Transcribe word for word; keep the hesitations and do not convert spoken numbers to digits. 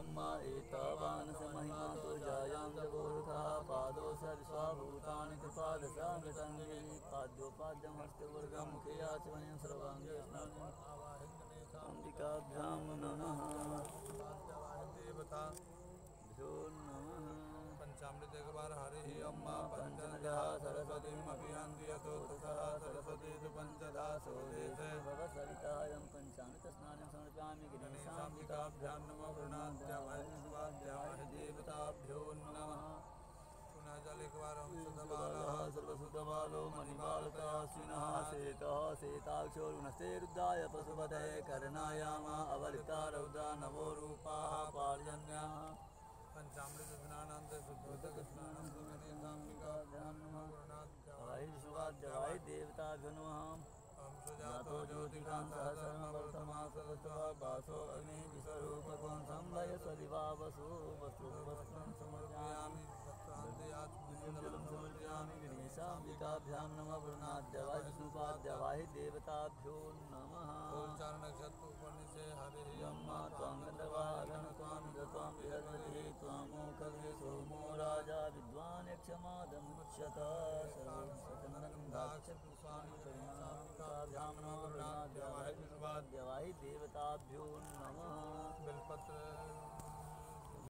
ब्रह्मा एतावान् स महिमा तो जायां जगोरुखः पादो सर्वभूतानि कृपादशामृतङ्गे पाद्योपाद्यं हस्तवर्गं मुखे आचमनीयं सर्वाङ्गे अम्बिकाभ्यां नमः देवता भ्यो नमः पंचामृत एक बार हरे ही अम्मा पंचनजा सरस्वती अभियान्ति यतो तथा सरस्वती तु पंचधा सोदेते भव सवितायं पंचामृत स्नानं समर्पयामि गणेशाम्बिकाभ्यां नमः प्रणाद्यावाद्यावाहि देवताभ्यो नमः पुनः जल एक बार हम सुधबालः सर्वसुधबालो मणिबालकाश्विनः श्वेतः श्वेताक्षो रुणस्ते रुद्राय पशुपतये कर्णायामा अवलिता रौद्रा नवो रूपाः पार्जन्याः पंचामृत स्नानान्त शुद्धोदक स्नानं गणेशाम्बिकाभ्यां नमः प्रणाद्यावाहि देवताभ्यो नमः हम सुजातो ज्योतिकान्तः वर्तमासवस्तः वासो अग्नि विस्वरूपकं संभय सदिवा वसु वस्तु वस्त्रं समर्पयामि वस्त्रान्ते समर्पयामि गणेशाम्बिकाभ्यां नमः प्रणाद्यावाहि विष्णुपाद्यावाहि देवताभ्यो नमः चार नक्षत्र उपनिषे हरे यम्मा त्वां गन्धर्वागण त्वां गत्वां बृहस्पतिः त्वामोकवे सोमो राजा विद्वान् यक्षमादमुच्यत सर्वं सचन्दनगन्धाक्षपुष्पाणि परिणामिकाभ्यां नमः प्रणाद्यावाहि विष्णुपाद्यावाहि देवताभ्यो नमः बेलपत्र